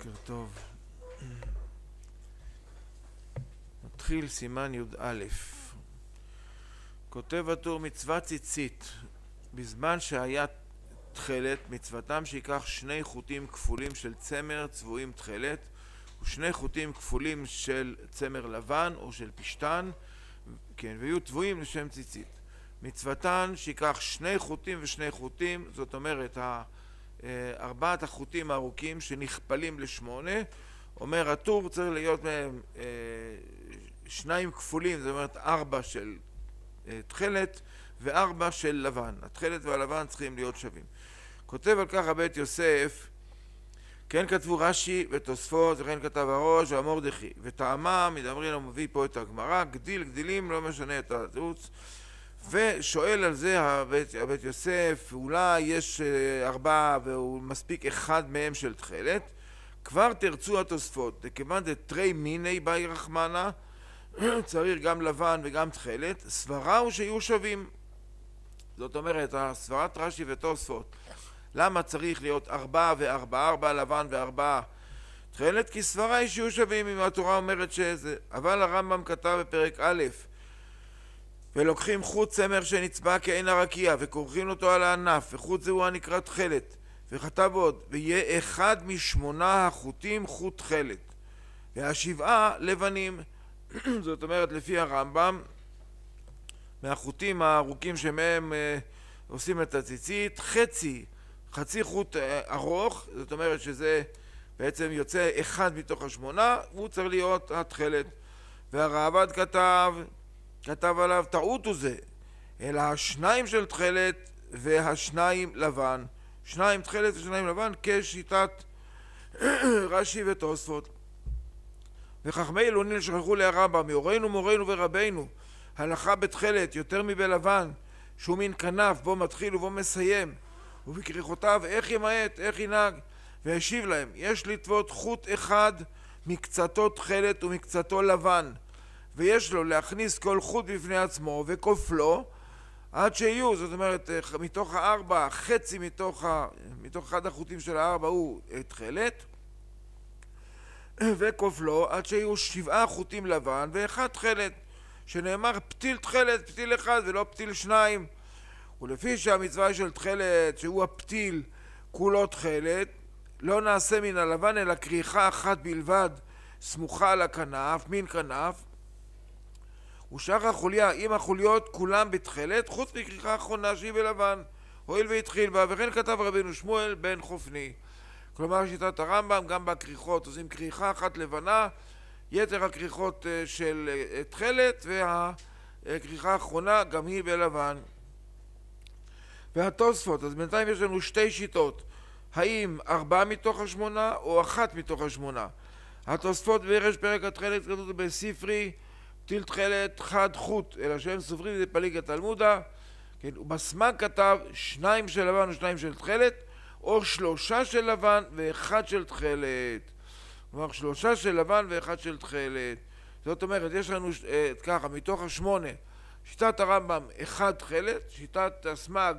בוקר טוב. מתחיל סימן י"א. כותב הטור: מצוות ציצית. בזמן שהיה תכלת, מצוותם שיקח 2 חוטים כפולים של צמר צבועים תכלת ו2 חוטים כפולים של צמר לבן או של פשטן, כן, ויהיו צבועים לשם ציצית. מצוותן שיקח 2 חוטים ו2 חוטים, זאת אומרת 4 החוטים הארוכים שנכפלים ל8. אומר הטור צריך להיות מהם 2 כפולים, זאת אומרת 4 של תכלת ו4 של לבן. התכלת והלבן צריכים להיות שווים. כותב על כך הבית יוסף: כן כתבו רש"י ותוספות, וכן כתב הראש והמורדכי, וטעמה מדברים, הוא מביא פה את הגמרא, גדיל גדילים לא משנה את התירוץ. ושואל על זה הבית יוסף, אולי יש 4 והוא מספיק 1 מהם של תכלת. כבר תרצו התוספות, כיוון דתרי מיני באי רחמנה, צריך גם לבן וגם תכלת, סברה הוא שיהיו שווים. זאת אומרת, סברת רש"י ותוספות, למה צריך להיות 4 ו4, 4 לבן ו4 תכלת? כי סברה היא שיהיו שווים, אם התורה אומרת שזה. אבל הרמב"ם כתב בפרק א', ולוקחים חוט צמר שנצבע כעין הרקיע וכורכים אותו על הענף, וחוט זהו הנקרא תכלת. וכתב עוד: ויהיה 1 מ8 החוטים חוט תכלת, וה7 לבנים. זאת אומרת, לפי הרמב"ם, מהחוטים הארוכים שמהם עושים את הציצית, חצי חוט ארוך, זאת אומרת שזה בעצם יוצא 1 מתוך 8, והוא צריך להיות התכלת. והרעב"ד כתב עליו: טעות הוא זה, אלא 2 של תכלת וה2 לבן. 2 תכלת ו2 לבן, כשיטת רש"י ותוספות. וחכמי אלונין שכחו להרמב"ם: מורנו ורבנו, הלכה בתכלת יותר מבלבן, שהוא מין כנף בו מתחיל ובו מסיים, ובכריכותיו איך ימעט, איך ינהג. והשיב להם: יש לטוות חוט אחד מקצתו תכלת ומקצתו לבן, ויש לו להכניס כל חוט בפני עצמו וכופלו עד שיהיו, זאת אומרת, מתוך 4, חצי מתוך 1 החוטים של 4 הוא תכלת, וכופלו עד שיהיו 7 חוטים לבן ו1 תכלת, שנאמר פתיל תכלת, פתיל 1 ולא פתיל 2. ולפי שהמצווה של תכלת, שהוא הפתיל כולו תכלת, לא נעשה מן הלבן אלא כריכה 1 בלבד סמוכה על הכנף, מין כנף, ושאר החוליה עם החוליות כולם בתכלת, חוץ מכריכה האחרונה שהיא בלבן, הואיל והתחיל בה. וכן כתב רבנו שמואל בן חופני. כלומר, שיטת הרמב"ם, גם בכריכות עושים כריכה 1 לבנה, יתר הכריכות של תכלת, והכריכה האחרונה גם היא בלבן. והתוספות, אז בינתיים יש לנו 2 שיטות, האם 4 מתוך 8 או 1 מתוך 8. התוספות בראש פרק התכלת כתוב בספרי פתיל תכלת חד חוט, אלא שהם סופרים זה פליג התלמודה, כן, ובסמ"ג כתב 2 של לבן ו2 של תכלת, או 3 של לבן ו1 של תכלת. כלומר 3 של לבן ו1 של תכלת. זאת אומרת, יש לנו ככה, מתוך 8, שיטת הרמב"ם 1 תכלת, שיטת הסמ"ג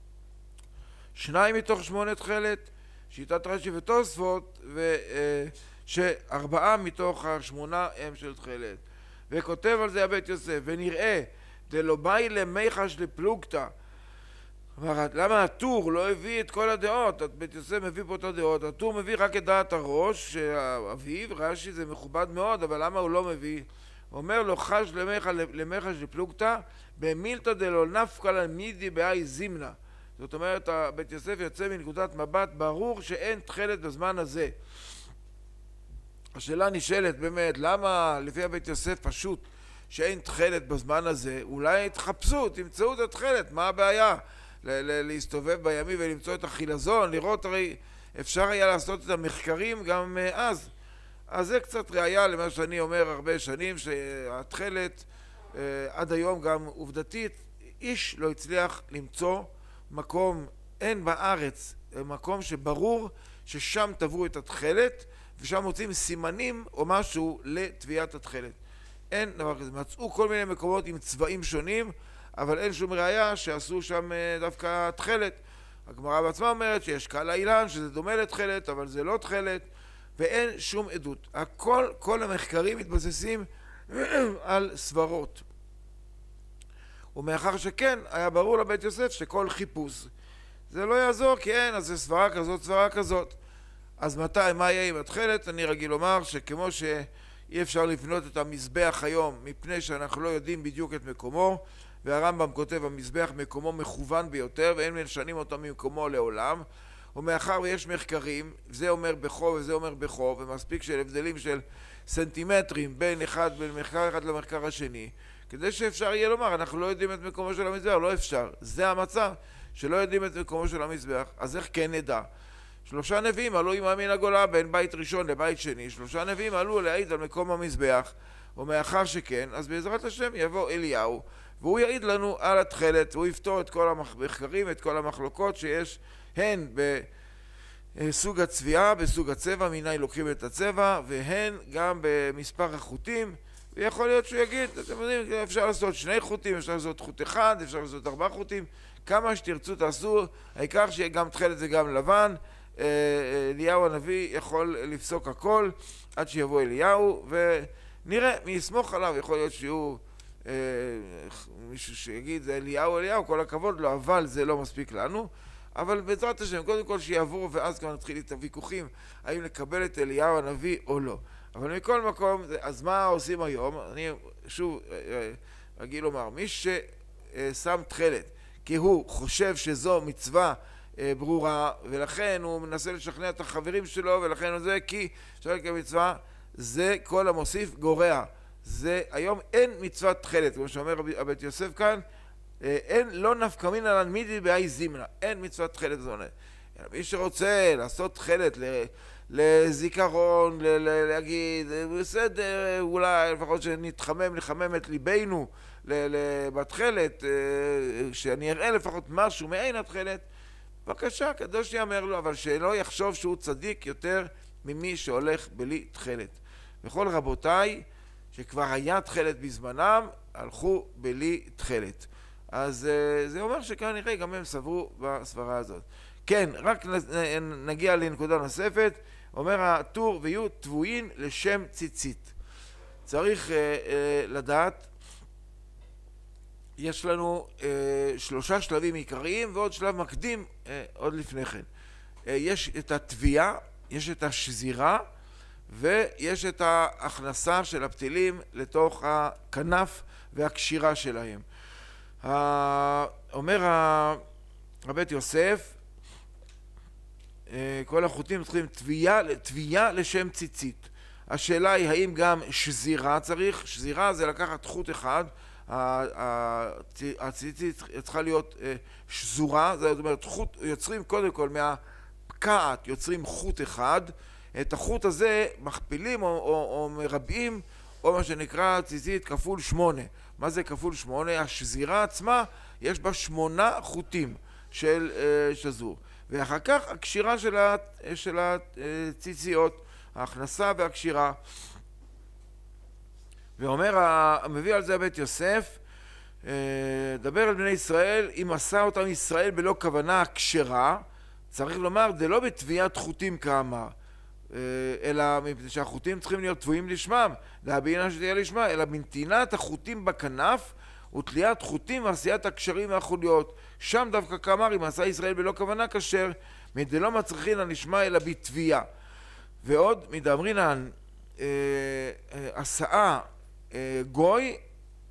2 מתוך 8 תכלת, שיטת רש"י ותוספות ש4 מתוך 8 הם של תכלת. וכותב על זה הבית יוסף: ונראה דלא באי למיחש לפלוגתא. למה הטור לא הביא את כל הדעות? בית יוסף מביא פה את הדעות, הטור מביא רק את דעת הראש אביו, רש"י זה מכובד מאוד, אבל למה הוא לא מביא? אומר לו: חש למיחש לפלוגתא במילתא דלא נפקא למידי באי זימנה. זאת אומרת, בית יוסף יוצא מנקודת מבט ברור שאין תכלת בזמן הזה. השאלה נשאלת באמת, למה לפי הבית יוסף פשוט שאין תכלת בזמן הזה? אולי תחפשו, תמצאו את התכלת, מה הבעיה? להסתובב בימים ולמצוא את החילזון, לראות, הרי אפשר היה לעשות את המחקרים גם אז. אז זה קצת ראיה למה שאני אומר הרבה שנים, שהתכלת עד היום גם עובדתית, איש לא הצליח למצוא מקום, אין בארץ מקום שברור ששם טבעו את התכלת, ושם מוצאים סימנים או משהו לטביעת התכלת. אין דבר כזה. מצאו כל מיני מקומות עם צבעים שונים, אבל אין שום ראיה שעשו שם דווקא תכלת. הגמרא בעצמה אומרת שיש קהל האילן, שזה דומה לתכלת, אבל זה לא תכלת. ואין שום עדות. כל המחקרים מתבססים על סברות. ומאחר שכן, היה ברור לבית יוסף שכל חיפוש זה לא יעזור, כי אין, אז זה סברה כזאת, סברה כזאת. אז מה יהיה עם התכלת? אני רגיל לומר שכמו שאי אפשר לבנות את המזבח היום מפני שאנחנו לא יודעים בדיוק את מקומו, והרמב"ם כותב המזבח מקומו מכוון ביותר ואין משנים אותו ממקומו לעולם, ומאחר ויש מחקרים, זה אומר בחוב וזה אומר בחוב, ומספיק של הבדלים של סנטימטרים בין מחקר אחד למחקר השני, כדי שאפשר יהיה לומר אנחנו לא יודעים את מקומו של המזבח. לא אפשר, זה המצב שלא יודעים את מקומו של המזבח. אז איך כן נדע? 3 נביאים עלו עם מן הגולה בין בית ראשון לבית שני, 3 נביאים עלו להעיד על מקום המזבח, ומאחר שכן, אז בעזרת השם יבוא אליהו והוא יעיד לנו על התכלת, והוא יפתור את כל המחקרים, את כל המחלוקות שיש הן בסוג הצביעה, בסוג הצבע, מיני לוקחים את הצבע, והן גם במספר החוטים. ויכול להיות שהוא יגיד, אתם יודעים, אפשר לעשות 2 חוטים, אפשר לעשות חוט אחד, אפשר לעשות 4 חוטים, כמה שתרצו תעשו, העיקר שיהיה גם תכלת וגם לבן. אליהו הנביא יכול לפסוק הכל עד שיבוא אליהו, ונראה מי יסמוך עליו. יכול להיות שיהיו מישהו שיגיד זה אליהו, כל הכבוד לו, אבל זה לא מספיק לנו. אבל בעזרת השם, קודם כל שיעבור, ואז כבר נתחיל את הוויכוחים האם לקבל את אליהו הנביא או לא. אבל מכל מקום, אז מה עושים היום? אני שוב רגיל לומר, מי ששם תכלת כי הוא חושב שזו מצווה ברורה, ולכן הוא מנסה לשכנע את החברים שלו, ולכן הוא זה כי שואל כמצווה, זה כל המוסיף גורע. זה היום אין מצוות תכלת, כמו שאומר הבית יוסף כאן, אין, לא נפקא מינא לן מידי בהאי זימנא, אין מצוות תכלת. זאת אומרת, מי שרוצה לעשות תכלת לזיכרון, להגיד בסדר, אולי לפחות נחמם את ליבנו בתכלת, שאני אראה לפחות משהו מעין התכלת, בבקשה, קדוש יאמר לו, אבל שלא יחשוב שהוא צדיק יותר ממי שהולך בלי תכלת. וכל רבותיי שכבר היה תכלת בזמנם, הלכו בלי תכלת. אז זה אומר שכנראה גם הם סברו בסברה הזאת. כן, רק נגיע לנקודה נוספת. אומר הטור, ויהיו טבועים לשם ציצית. צריך לדעת, יש לנו 3 שלבים עיקריים ועוד שלב מקדים עוד לפני כן. יש את התביעה, יש את השזירה, ויש את ההכנסה של הפתילים לתוך הכנף והקשירה שלהם. אומר הבית יוסף, כל החוטים צריכים תביעה לשם ציצית. השאלה היא האם גם שזירה צריך? שזירה זה לקחת חוט אחד, הציצית צריכה להיות שזורה, זאת אומרת חוט, יוצרים קודם כל מהפקעת, יוצרים חוט אחד, את החוט הזה מכפילים או מרבעים, או מה שנקרא ציצית כפול 8. מה זה כפול 8? השזירה עצמה יש בה 8 חוטים של שזור, ואחר כך הקשירה של הציציות, ההכנסה והקשירה. ואומר, מביא על זה בית יוסף, דבר על בני ישראל, אם עשה אותם ישראל בלא כוונה כשרה, צריך לומר, זה לא בתביעת חוטים כאמר, אלא שהחוטים צריכים להיות תבויים לשמם, להבינה שתהיה לשמה, אלא בנתינת החוטים בכנף ותליית חוטים ועשיית הקשרים והחוליות. שם דווקא כאמר, אם עשה ישראל בלא כוונה כשר, מדלא מצריכין לשמה אלא בתביעה. ועוד מדאמרינן עשאה גוי,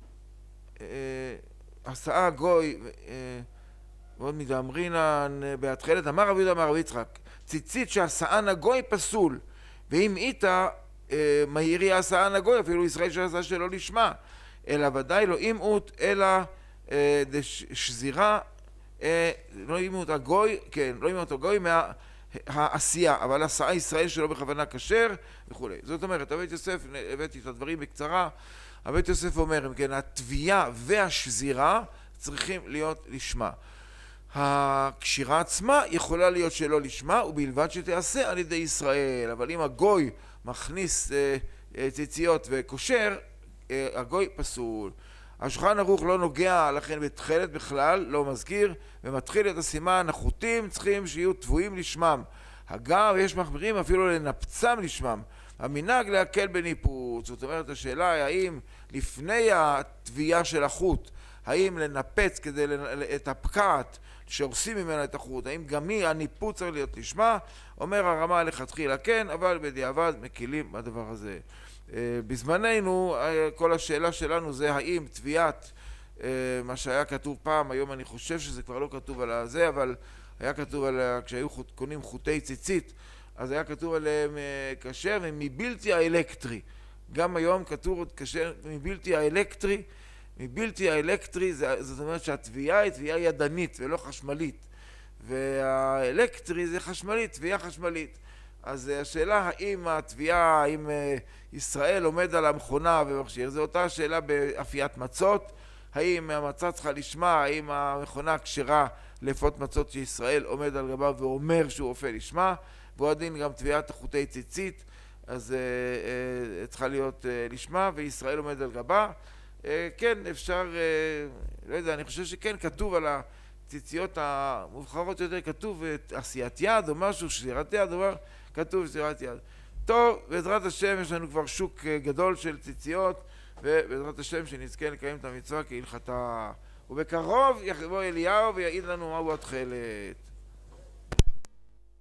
עשאה גוי, ועוד מדאמרינן בהתחלת, אמר רבי יהודה אמר רבי יצחק, ציצית שעשאן הגוי פסול, ואם איתה מהירי עשאן הגוי, אפילו ישראל שעשה שלא לשמה, אלא ודאי לא אימות, אלא שזירה, לא אימות הגוי, כן, לא אימות הגוי מהעשייה, אבל עשאה ישראל שלא בכוונה כשר וכו'. זאת אומרת, הבית יוסף, הבאתי את הדברים בקצרה, הבית יוסף אומר, כן, התביעה והשזירה צריכים להיות לשמה. הקשירה עצמה יכולה להיות שלא לשמה, ובלבד שתעשה על ידי ישראל. אבל אם הגוי מכניס ציציות וקושר, הגוי פסול. השולחן ערוך לא נוגע לכן בתכלת בכלל, לא מזכיר, ומתחיל את הסימן, החוטים צריכים שיהיו תבויים לשמם. הגר, יש מחמירים אפילו לנפצם לשמם. המנהג להקל בניפוץ. זאת אומרת, השאלה היא האם לפני התביעה של החוט, האם לנפץ כדי את הפקעת שעושים ממנה את החוט, האם גם היא הניפוץ צריך להיות לשמה? אומר הרמה לכתחילה כן, אבל בדיעבד מקילים בדבר הזה. בזמננו כל השאלה שלנו זה האם תביעת מה שהיה כתוב פעם, היום אני חושב שזה כבר לא כתוב על זה, אבל היה כתוב על כשהיו קונים חוטי ציצית, אז היה כתוב עליהם כשר מבלתי האלקטרי. גם היום כתוב כשר מבלתי האלקטרי. מבלתי האלקטרי זאת אומרת שהתביעה היא תביעה ידנית ולא חשמלית, והאלקטרי זה חשמלית, תביעה חשמלית. אז השאלה האם התביעה, האם ישראל עומד על המכונה ומכשיר, זו אותה שאלה באפיית מצות, האם המצה צריכה לשמה, האם המכונה כשרה לאפות מצות שישראל עומד על גבה ואומר שהוא אופה לשמה, ועוד דין גם תביעת חוטי ציצית, אז צריכה להיות לשמה וישראל עומד על גבה. כן, אפשר, לא יודע, אני חושב שכן כתוב על הציציות המובחרות יותר, כתוב עשיית יד או משהו, שזירת יד או משהו, כתוב שזירת יד. טוב, בעזרת השם יש לנו כבר שוק גדול של ציציות, ובעזרת השם שנזכה לקיים את המצווה כהלכתה. ובקרוב יבוא אליהו ויעיד לנו מהו התכלת.